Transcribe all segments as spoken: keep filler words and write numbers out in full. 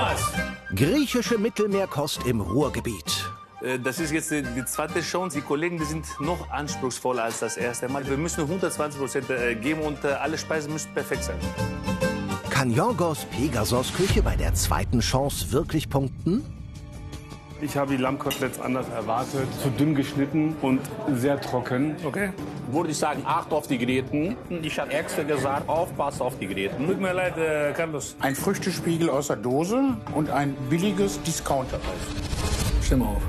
was? Griechische Mittelmeerkost im Ruhrgebiet. Das ist jetzt die, die zweite Chance. Die Kollegen, die sind noch anspruchsvoller als das erste Mal. Wir müssen hundertzwanzig Prozent geben und alle Speisen müssen perfekt sein. Kann Yorgos Pegasos Küche bei der zweiten Chance wirklich punkten? Ich habe die Lammkoteletts anders erwartet. Zu dünn geschnitten und sehr trocken. Okay. Würde ich sagen, acht auf die Gräten. Ich habe extra gesagt, aufpassen auf die Gräten. Tut mir leid, äh, Carlos. Ein Früchtespiegel aus der Dose und ein billiges Discounter-Eis. Stimme auf.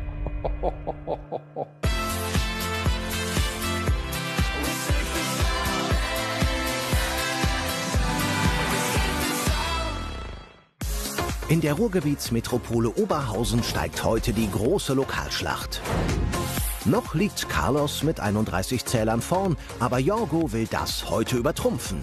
In der Ruhrgebietsmetropole Oberhausen steigt heute die große Lokalschlacht. Noch liegt Carlos mit einunddreißig Zählern vorn, aber Jorgo will das heute übertrumpfen.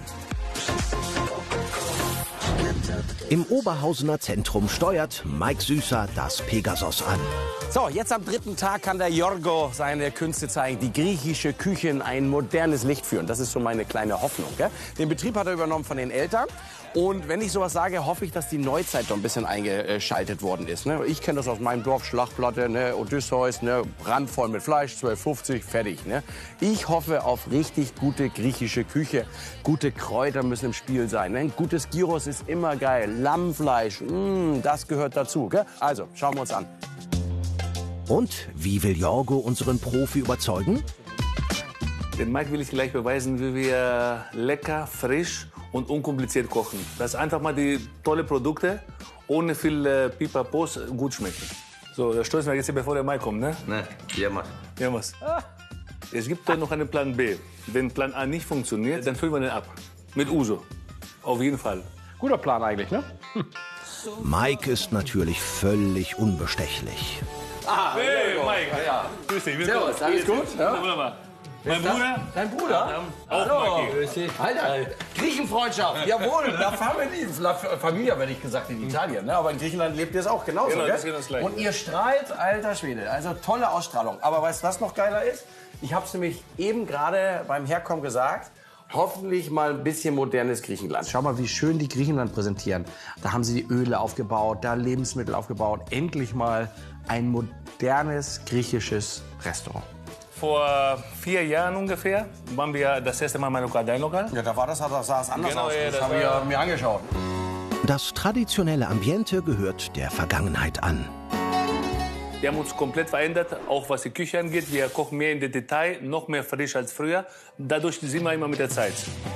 Im Oberhausener Zentrum steuert Mike Süßer das Pegasos an. So, jetzt am dritten Tag kann der Jorgo seine Künste zeigen, die griechische Küche in ein modernes Licht führen. Das ist so meine kleine Hoffnung. Gell? Den Betrieb hat er übernommen von den Eltern. Und wenn ich sowas sage, hoffe ich, dass die Neuzeit doch ein bisschen eingeschaltet worden ist. Ne? Ich kenne das aus meinem Dorf, Schlachtplatte, ne? Odysseus, ne? Randvoll mit Fleisch, zwölf fünfzig, fertig. Ne? Ich hoffe auf richtig gute griechische Küche. Gute Kräuter müssen im Spiel sein. Ne? Ein gutes Gyros ist immer geil. Lammfleisch, mh, das gehört dazu. Gell? Also, schauen wir uns an. Und wie will Jorgo unseren Profi überzeugen? Den Mike will ich gleich beweisen, wie wir lecker, frisch und unkompliziert kochen. Dass einfach mal die tolle Produkte ohne viel äh, Pipapos gut schmecken. So, da stoßen wir jetzt hier, bevor der Mike kommt, ne? Ne, ja, mach. Ja, was? Es gibt dann noch einen Plan B. Wenn Plan A nicht funktioniert, dann füllen wir den ab. Mit Uso. Auf jeden Fall. Guter Plan eigentlich, ne? Mike ist natürlich völlig unbestechlich. Ah, hey, Mike. Ja. Grüß dich. Servus, alles gut? Ja? Wunderbar. Mein Bruder? Dein Bruder? Auch Mike. Alter, Griechenfreundschaft, jawohl, La Familia, La Familia, hätte ich gesagt, in Italien. Ne? Aber in Griechenland lebt ihr es auch genauso, Genau, gell? das ist genau das Gleiche. Und ihr strahlt, alter Schwede, also tolle Ausstrahlung. Aber weißt du, was noch geiler ist? Ich habe es nämlich eben gerade beim Herkommen gesagt. Hoffentlich mal ein bisschen modernes Griechenland. Schau mal, wie schön die Griechenland präsentieren. Da haben sie die Öle aufgebaut, da Lebensmittel aufgebaut. Endlich mal ein modernes griechisches Restaurant. Vor vier Jahren ungefähr waren wir das erste Mal mein Lokal, dein Lokal. Ja, da war das, da sah es anders Genau, aus. ja, Das, das habe ich war- ja mir angeschaut. Das traditionelle Ambiente gehört der Vergangenheit an. Wir haben uns komplett verändert, auch was die Küche angeht. Wir kochen mehr in der Detail, noch mehr frisch als früher. Dadurch sind wir immer mit der Zeit.